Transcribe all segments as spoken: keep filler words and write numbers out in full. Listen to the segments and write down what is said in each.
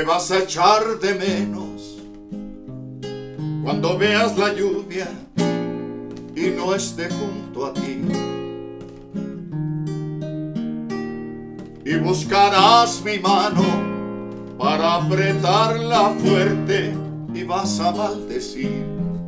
Me vas a echar de menos cuando veas la lluvia y no esté junto a ti, y buscarás mi mano para apretarla fuerte y vas a maldecir.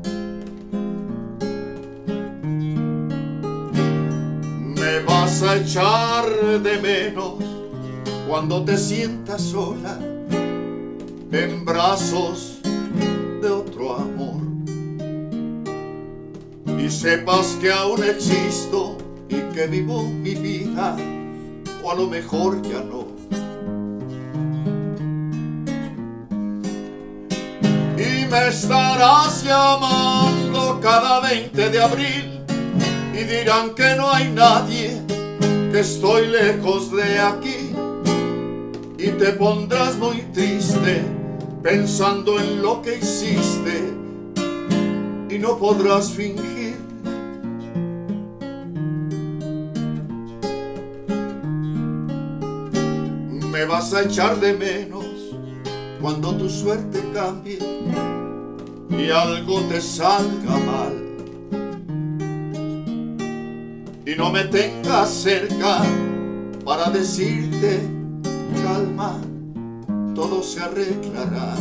Me vas a echar de menos cuando te sientas sola en brazos de otro amor y sepas que aún existo y que vivo mi vida, o a lo mejor ya no. Y me estarás llamando cada veinte de abril y dirán que no hay nadie, que estoy lejos de aquí, y te pondrás muy triste pensando en lo que hiciste y no podrás fingir. Me vas a echar de menos cuando tu suerte cambie y algo te salga mal y no me tengas cerca para decirte: calma, todo se arreglará.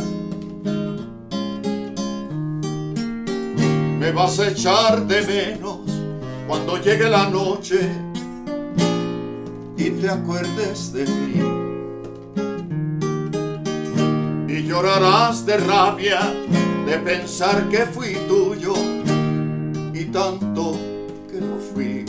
Me vas a echar de menos cuando llegue la noche y te acuerdes de mí, y llorarás de rabia de pensar que fui tuyo y tanto que no fui.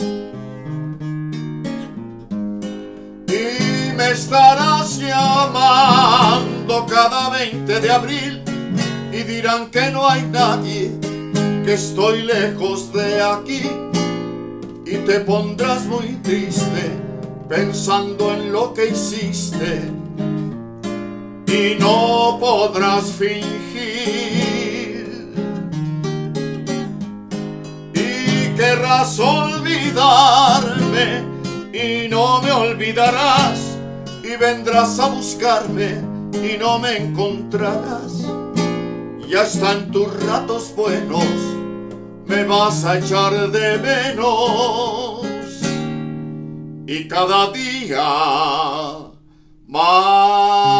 Y me estarás llamando cada veinte de abril y dirán que no hay nadie, que estoy lejos de aquí, y te pondrás muy triste pensando en lo que hiciste y no podrás fingir. Y querrás olvidarme y no me olvidarás, y vendrás a buscarme y no me encontrarás. Ya están tus ratos buenos, me vas a echar de menos, y cada día más.